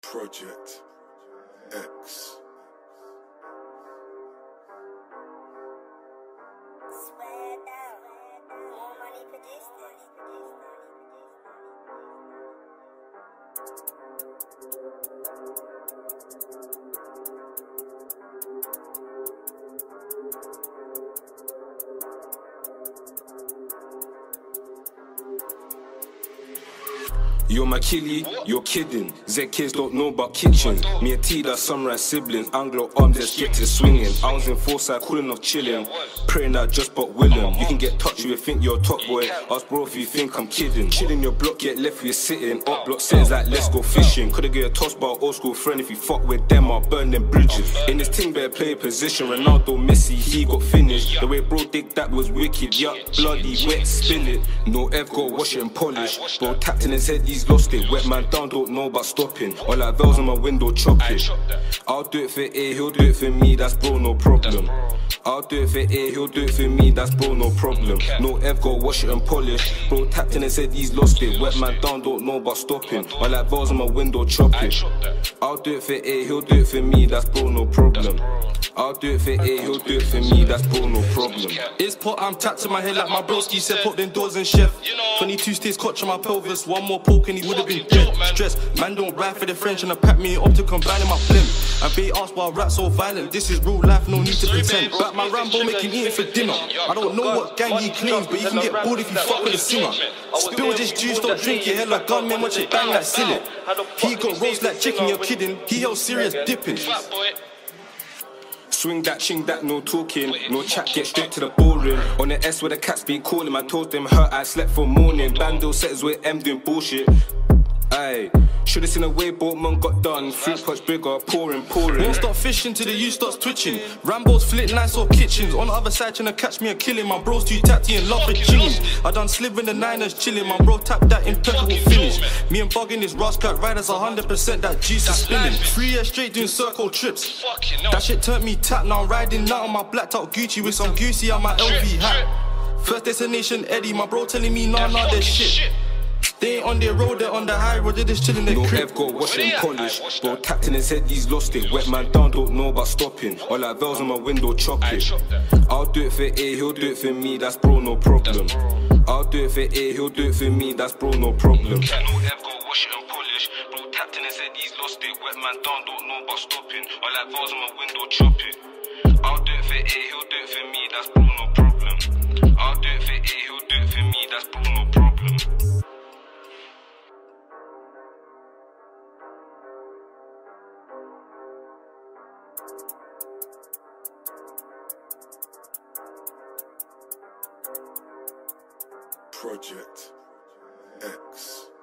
Project X. Swear down. More money for this. You're my killie, you're kidding. Z kids don't know about kitchen. Me and T, that's sunrise siblings. Anglo arms, let's get to swinging. I was in Foresight, cooling off chilling. Praying that just but willing. You can get touched if you think you're a top boy. Ask bro if you think I'm kidding. Chilling your block, get left where you're sitting. Up block settings like let's go fishing. Could've get a toss by an old school friend. If you fuck with them, I'll burn them bridges. In this team, better play position. Ronaldo, Messi, he got finished. The way bro dig that was wicked. Yuck, bloody wet, spill it. No Ev got wash it and polish. Bro tapped in his head, he's lost it. Wet man down, don't know about stopping. All like bells on my window, chop it. I'll do it for A, he'll do it for me, that's bro, no problem. I'll do it for A, he'll do it for me, that's bro, no problem. No Ev got wash it and polish. Bro tapped in and said he's lost it. Wet man down, don't know about stopping. All like bells on my window, chop it. I'll do it for A, he'll do it for me, that's bro, no problem. I'll do it for A, he'll do it for me, that's bro, no problem. Izzpot, I'm tapped to my head like my broski said, put them doors and chef. 22 stays cotch on my pelvis, one more poke and he would've been dead. Stress, man don't ride for the French and I pack me up to combine in my blimp. And they asked why rap so violent, this is real life, no need to pretend. Back my Rambo making eating for dinner. I don't know what gang he claims, but you can get bored if you fuck with a singer. Spill this juice, don't drink it, hella gunman, watch it bang like silly. He got roast like chicken, you're kidding, he held serious dipping. Swing that, ching that, no talking. No chat, get straight to the boring. On the S where the cats be calling, my toes them hurt, I slept for morning. Bando setters with M doing bullshit. Aye, should've seen a way boatman got done. Fruit punch bigger, pouring. Won't stop fishing till the U starts twitching. Rambo's flit nice or kitchens. On the other side trying to catch me a killing. My bro's too tatty and love for jeans. I done slip in the Niners chilling. My bro tapped that impeccable finish. Me and bugging this Rascal riders 100% that juice is spilling. 3 years straight doing circle trips. That shit turned me tap. Now I'm riding out on my blacked out Gucci with some Goosey on my LV hat. First destination Eddie. My bro telling me nah there's shit. They ain't on their road, they're on the high road, they're just chilling their crib. No Ev got wash it and polish. Bro tapped in his head, he's lost it. Wet man down, don't know about stopping. All like bells on my window, chop it. I'll do it for A, he'll do it for me, that's bro, no problem. I'll do it for A, he'll do it for me, that's bro, no problem. No Ev got wash it and polish. Bro tapped in his head, he's lost it. Wet man down, don't know about stopping. All like bells on my window, chop it. I'll do it for A, he'll do it for me, that's bro, no problem. I'll do it for A, he'll do it for me, that's bro, no problem. Project X.